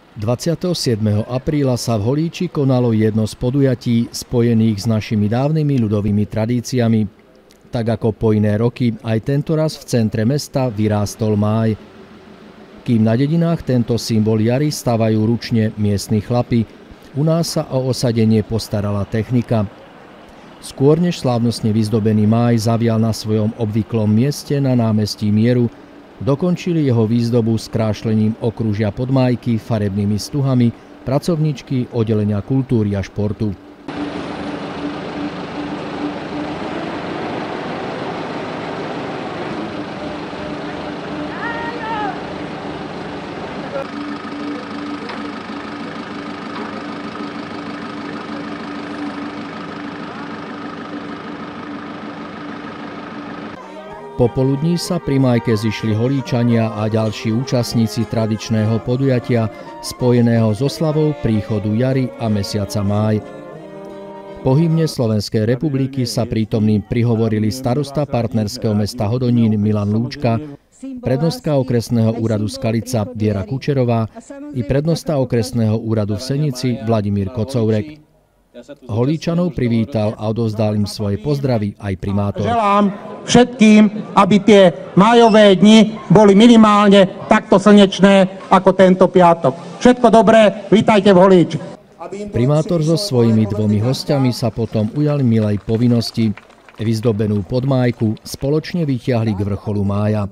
27. apríla sa v Holíči konalo jedno z podujatí spojených s našimi dávnymi ľudovými tradíciami. Tak ako po iné roky, aj tentoraz v centre mesta vyrástol máj. Kým na dedinách tento symbol jary stavajú ručne miestni chlapi, u nás sa o osadenie postarala technika. Skôr než slávnostne vyzdobený máj zavial na svojom obvyklom mieste na námestí Mieru, dokončili jeho výzdobu skrášlením okružia podmájky farebnými stuhami pracovníčky oddelenia kultúry a športu. Popoludní sa pri májke zišli Holíčania a ďalší účastníci tradičného podujatia spojeného s oslavou príchodu jary a mesiaca máj. Po hymne Slovenskej republiky sa prítomným prihovorili starosta partnerského mesta Hodonín Milan Lúčka, prednostka okresného úradu Skalica Viera Kučerová i prednosta okresného úradu v Senici Vladimír Kocourek. Holíčanov privítal a odovzdal im svoje pozdravy aj primátor. Želám všetkým, aby tie májové dni boli minimálne takto slnečné ako tento piatok. Všetko dobré, vítajte v Holíči. Primátor so svojimi dvomi hostiami sa potom ujal milej povinnosti. Vyzdobenú podmájku spoločne vytiahli k vrcholu mája.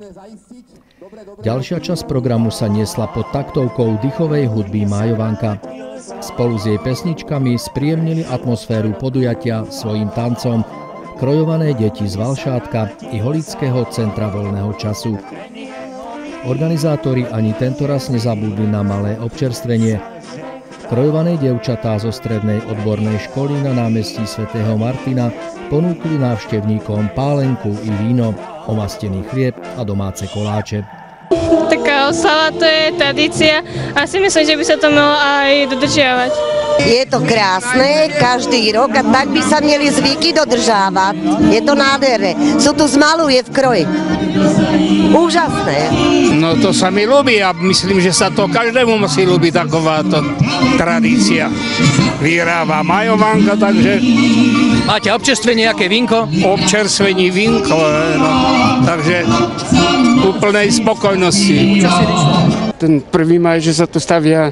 Ďalšia časť programu sa niesla pod taktovkou dychovej hudby Májovanka. Spolu s jej pesničkami spríjemnili atmosféru podujatia svojím tancom krojované deti z Valšátka i Holického centra voľného času. Organizátori ani tentoraz nezabudli na malé občerstvenie. Krojované dievčatá zo strednej odbornej školy na námestí svätého Martina ponúkli návštevníkom pálenku i víno, omastený chlieb a domáce koláče. Taká oslava, to je tradícia a si myslím, že by sa to malo aj dodržiavať. Je to krásne každý rok a tak by sa mieli zvyky dodržávať. Je to nádherné. Sú tu zmaluje v kroji. Úžasné. No to sa mi ľúbi a myslím, že sa to každému musí ľúbiť takováto tradícia. Vyhráva Májovanka, takže... Máte občerstvenie, nejaké vínko? Občerstvení vínko, no. Takže úplnej spokojnosti. Ten 1. maj, že sa tu stavia,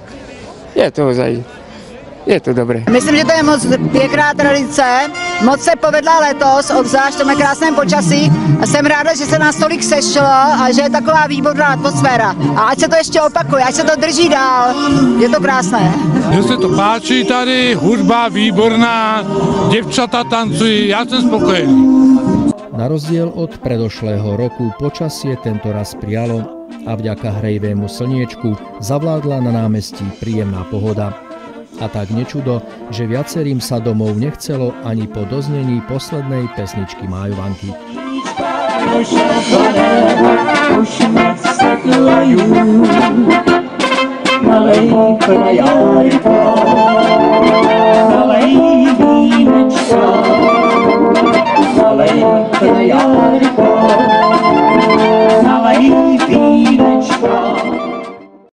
je to dobré. Myslím, že to je moc pěkná tradice, moc se povedla letos, obzvlášť v krásném počasí a jsem ráda, že se nás tolik sešlo a že je taková výborná atmosféra. A ať se to ještě opakuje, ať se to drží dál, je to krásné. Mně se to páčí tady, hudba výborná, děvčata tancují, já jsem spokojený. Na rozdiel od predošlého roku počasie tentoraz prijalo a vďaka hrejvému slniečku zavládla na námestí príjemná pohoda. A tak nečudo, že viacerým sa domov nechcelo ani po doznení poslednej pesničky Májovanky. Malej krajájko.